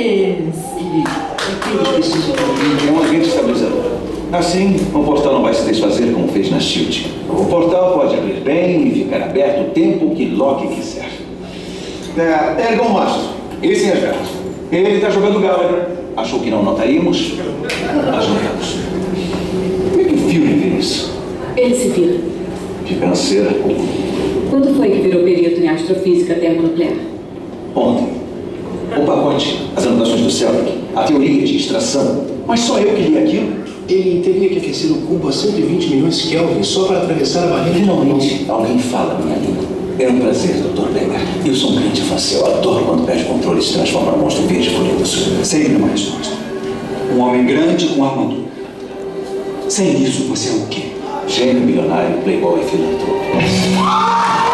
É um agente estabilizador. Assim, o portal não vai se desfazer como fez na SHIELD. O portal pode abrir bem e ficar aberto o tempo que Locke quiser. Ergon Mastro, esse é Asgard. Ele está jogando Gallagher. Achou que não notaríamos, mas notamos. Como é que o filme vê isso? Ele se vira. Que canseira. Quando foi que virou perito em astrofísica termonuclear? Ontem. O pacote, as anotações do Celtic, a teoria de extração. Mas só eu que li aquilo. Ele teria que aquecer o cubo a 120 milhões Kelvin só para atravessar a barreira. Finalmente, alguém fala minha língua. É um prazer, Dr. Becker. Eu sou um grande fã seu. Adoro quando perde controle e se transforma num monstro verde furioso. Sempre uma resposta. Um homem grande com armadura. Sem isso, você é o quê? Gênio, milionário, playboy e filantropo.